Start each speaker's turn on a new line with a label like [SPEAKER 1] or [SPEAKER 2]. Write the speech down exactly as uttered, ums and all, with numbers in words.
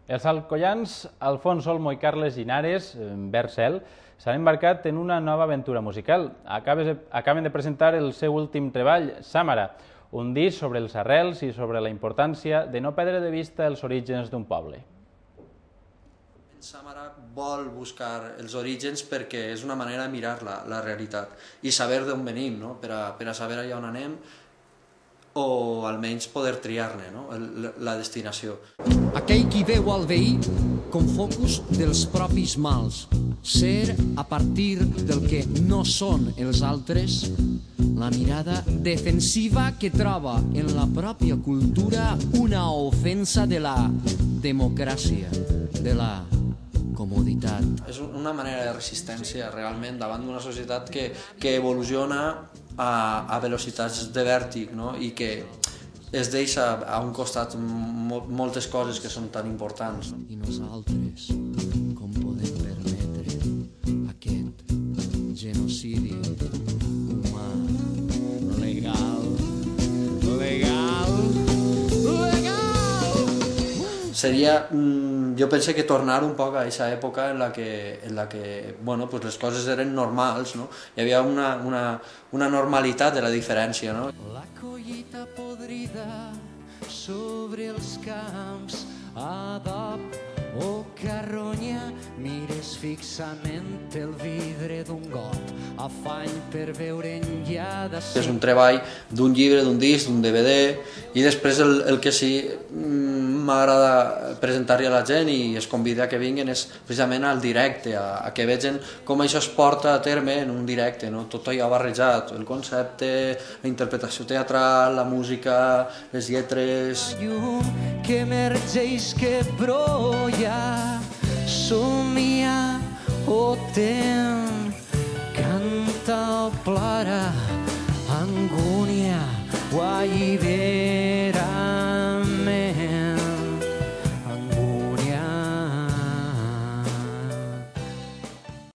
[SPEAKER 1] Els alcoians Alfons Olmo i Carles Llinares, Verd Cel, s'han embarcat en una nova aventura musical. Acaben de presentar el seu últim treball, Sàmara, un disc sobre els arrels i sobre la importància de no perdre de vista els orígens d'un poble.
[SPEAKER 2] Sàmara vol buscar els orígens perquè és una manera de mirar la, la realitat i saber d'on venim, no? per, a, per a saber allà on anem o almenys poder triar-ne, no? la destinació.
[SPEAKER 3] Aquell qui veu al veí com focus dels propis mals, ser a partir del que no són els altres, la mirada defensiva que troba en la pròpia cultura una ofensa de la democràcia, de la comoditat.
[SPEAKER 2] És una manera de resistència realment davant d'una societat que, que evoluciona a, a velocitats de vèrtic, no? I que es deixa a un costat mo moltes coses que són tan importants. No?
[SPEAKER 3] I nosaltres com podem permetre aquest genocidi humà legal, legal, legal?
[SPEAKER 2] Seria... Jo penso que tornar un poc a aquesta època en la que, en la que bueno, pues les coses eren normals, no? Hi havia una, una, una normalitat de la diferència. No?
[SPEAKER 3] La collita podrida sobre els camps, adob o carronya, mires fixament el vidre d'un got, afany per veure enllà de si...
[SPEAKER 2] És un treball d'un llibre, d'un disc, d'un D V D, i després el, el que sí m'agrada presentar-hi a la gent i es convida a que vinguin és precisament al directe, a, a que vegin com això es porta a terme en un directe, no? Tot allò barrejat, el concepte, la interpretació teatral, la música, les lletres...
[SPEAKER 3] Llum que emergeix, que brolla, somia o tem, canta o plora, angúnia o allibera.